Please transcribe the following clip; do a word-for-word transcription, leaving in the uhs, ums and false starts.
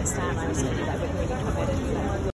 this time I was thinking that would really come in and be